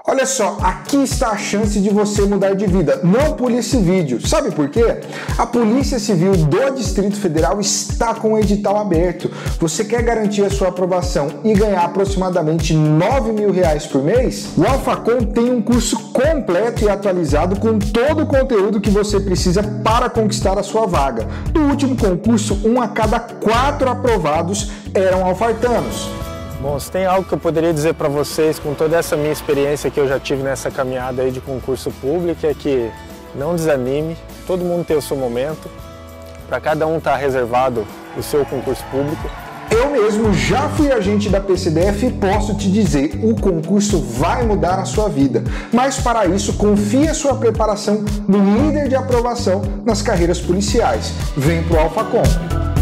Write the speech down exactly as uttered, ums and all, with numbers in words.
Olha só, aqui está a chance de você mudar de vida. Não pule esse vídeo. Sabe por quê? A Polícia Civil do Distrito Federal está com o edital aberto. Você quer garantir a sua aprovação e ganhar aproximadamente nove mil reais por mês? O Alphacom tem um curso completo e atualizado com todo o conteúdo que você precisa para conquistar a sua vaga. No último concurso, um a cada quatro aprovados eram alfartanos. Bom, se tem algo que eu poderia dizer para vocês com toda essa minha experiência que eu já tive nessa caminhada aí de concurso público é que não desanime, todo mundo tem o seu momento, para cada um estar reservado o seu concurso público. Eu mesmo já fui agente da P C D F e posso te dizer, o concurso vai mudar a sua vida. Mas para isso, confie a sua preparação no líder de aprovação nas carreiras policiais. Vem pro Alphacom!